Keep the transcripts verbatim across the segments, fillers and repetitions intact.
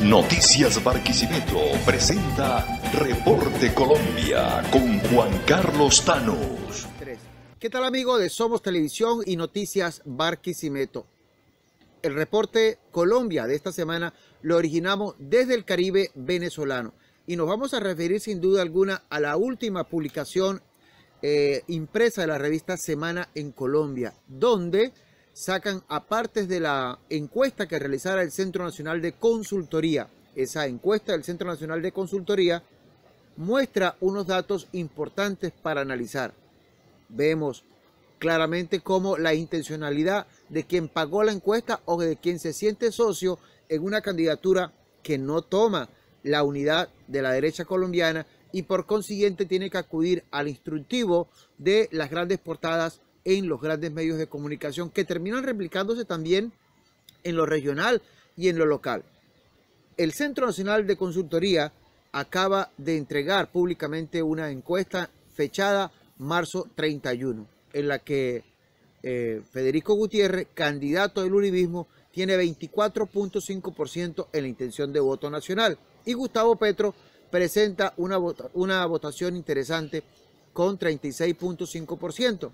Noticias Barquisimeto presenta Reporte Colombia con Juan Carlos Thanos. ¿Qué tal, amigos de Somos Televisión y Noticias Barquisimeto? El Reporte Colombia de esta semana lo originamos desde el Caribe venezolano y nos vamos a referir sin duda alguna a la última publicación eh, impresa de la revista Semana en Colombia, donde sacan apartes de la encuesta que realizara el Centro Nacional de Consultoría. Esa encuesta del Centro Nacional de Consultoría muestra unos datos importantes para analizar. Vemos claramente cómo la intencionalidad de quien pagó la encuesta o de quien se siente socio en una candidatura que no toma la unidad de la derecha colombiana y por consiguiente tiene que acudir al instructivo de las grandes portadas en los grandes medios de comunicación, que terminan replicándose también en lo regional y en lo local. El Centro Nacional de Consultoría acaba de entregar públicamente una encuesta fechada marzo treinta y uno, en la que eh, Federico Gutiérrez, candidato del uribismo, tiene veinticuatro punto cinco por ciento en la intención de voto nacional, y Gustavo Petro presenta una, vota, una votación interesante con treinta y seis punto cinco por ciento.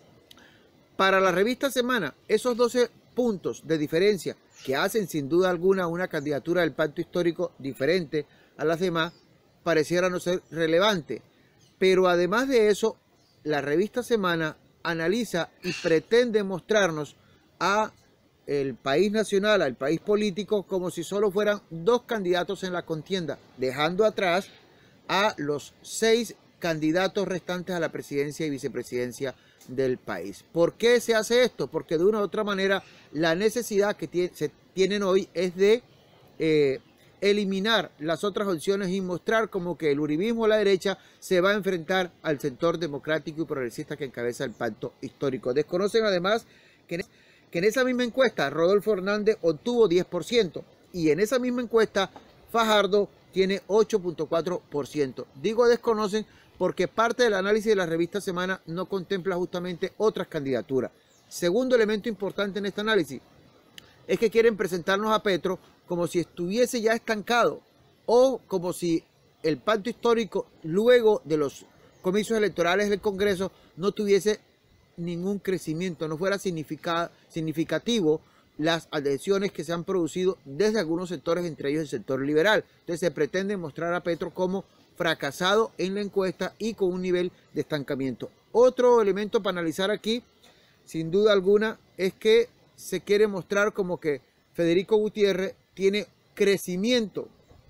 Para la revista Semana, esos doce puntos de diferencia que hacen sin duda alguna una candidatura del pacto histórico diferente a las demás, pareciera no ser relevante. Pero además de eso, la revista Semana analiza y pretende mostrarnos a el país nacional, al país político, como si solo fueran dos candidatos en la contienda, dejando atrás a los seis candidatos restantes a la presidencia y vicepresidencia del país. ¿Por qué se hace esto? Porque de una u otra manera la necesidad que tiene, se tienen hoy es de eh, eliminar las otras opciones y mostrar como que el uribismo a la derecha se va a enfrentar al sector democrático y progresista que encabeza el pacto histórico. Desconocen además que en, que en esa misma encuesta Rodolfo Hernández obtuvo diez por ciento y en esa misma encuesta Fajardo tiene ocho punto cuatro por ciento. Digo desconocen porque parte del análisis de la revista Semana no contempla justamente otras candidaturas. Segundo elemento importante en este análisis es que quieren presentarnos a Petro como si estuviese ya estancado o como si el pacto histórico luego de los comicios electorales del Congreso no tuviese ningún crecimiento, no fuera significativo las adhesiones que se han producido desde algunos sectores, entre ellos el sector liberal. Entonces se pretende mostrar a Petro como fracasado en la encuesta y con un nivel de estancamiento. Otro elemento para analizar aquí, sin duda alguna, es que se quiere mostrar como que Federico Gutiérrez tiene crecimiento.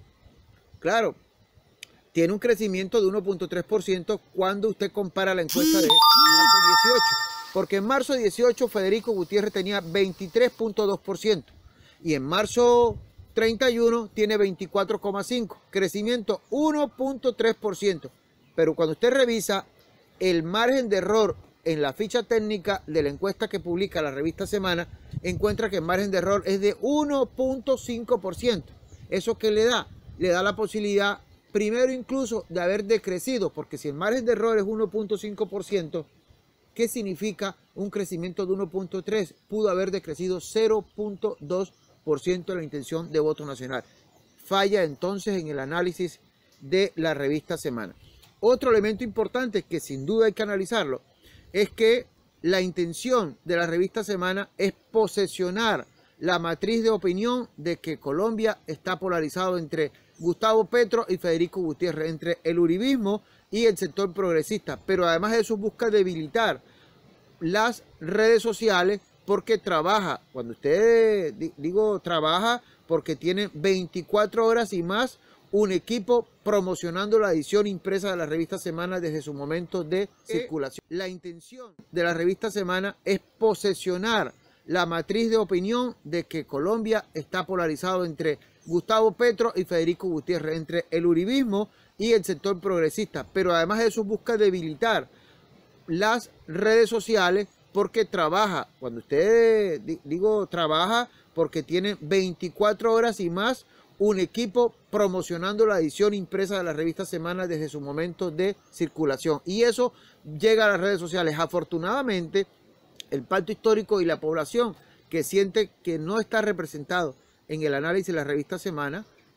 Claro, tiene un crecimiento de uno punto tres por ciento cuando usted compara la encuesta de marzo dieciocho, porque en marzo dieciocho Federico Gutiérrez tenía veintitrés punto dos por ciento y en marzo treinta y uno tiene veinticuatro coma cinco por ciento, crecimiento uno punto tres por ciento. Pero cuando usted revisa el margen de error en la ficha técnica de la encuesta que publica la revista Semana, encuentra que el margen de error es de uno punto cinco por ciento. ¿Eso qué le da? Le da la posibilidad, primero incluso, de haber decrecido, porque si el margen de error es uno punto cinco por ciento, ¿qué significa un crecimiento de uno punto tres por ciento? Pudo haber decrecido cero punto dos por ciento por ciento de la intención de voto nacional. Falla entonces en el análisis de la revista Semana. Otro elemento importante que sin duda hay que analizarlo es que la intención de la revista Semana es posesionar la matriz de opinión de que Colombia está polarizado entre Gustavo Petro y Federico Gutiérrez, entre el uribismo y el sector progresista, pero además de eso busca debilitar las redes sociales, porque trabaja, cuando usted digo trabaja, porque tiene veinticuatro horas y más un equipo promocionando la edición impresa de la revista Semana desde su momento de circulación. La intención de la revista Semana es posesionar la matriz de opinión de que Colombia está polarizado entre Gustavo Petro y Federico Gutiérrez, entre el uribismo y el sector progresista, pero además de eso busca debilitar las redes sociales, porque trabaja, cuando usted digo trabaja, porque tiene veinticuatro horas y más un equipo promocionando la edición impresa de la revista Semana desde su momento de circulación. Y eso llega a las redes sociales. Afortunadamente, el pacto histórico y la población que siente que no está representado en el análisis de la revista Semana,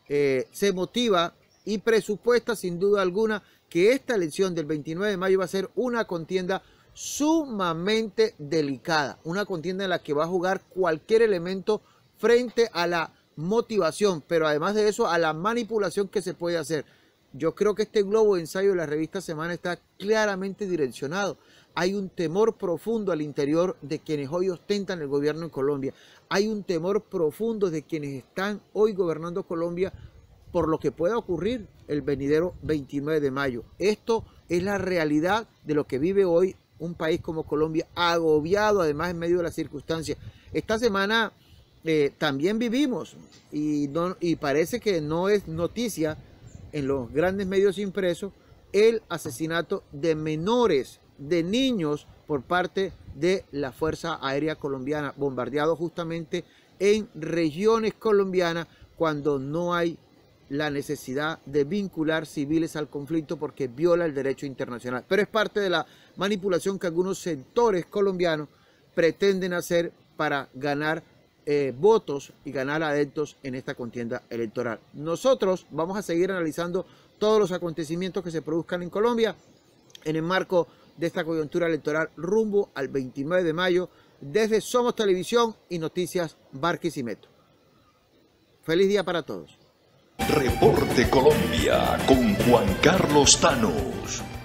eh, se motiva y presupuesta sin duda alguna que esta elección del veintinueve de mayo va a ser una contienda sumamente delicada, una contienda en la que va a jugar cualquier elemento frente a la motivación, pero además de eso a la manipulación que se puede hacer. Yo creo que este globo de ensayo de la revista Semana está claramente direccionado. Hay un temor profundo al interior de quienes hoy ostentan el gobierno en Colombia. Hay un temor profundo de quienes están hoy gobernando Colombia por lo que pueda ocurrir el venidero veintinueve de mayo. Esto es la realidad de lo que vive hoy un país como Colombia, agobiado además en medio de las circunstancias. Esta semana eh, también vivimos y, no, y parece que no es noticia en los grandes medios impresos el asesinato de menores, de niños por parte de la Fuerza Aérea Colombiana, bombardeados justamente en regiones colombianas cuando no hay la necesidad de vincular civiles al conflicto porque viola el derecho internacional. Pero es parte de la manipulación que algunos sectores colombianos pretenden hacer para ganar eh, votos y ganar adeptos en esta contienda electoral. Nosotros vamos a seguir analizando todos los acontecimientos que se produzcan en Colombia en el marco de esta coyuntura electoral rumbo al veintinueve de mayo desde Somos Televisión y Noticias Barquisimeto. Feliz día para todos. Reporte Colombia con Juan Carlos Tanos.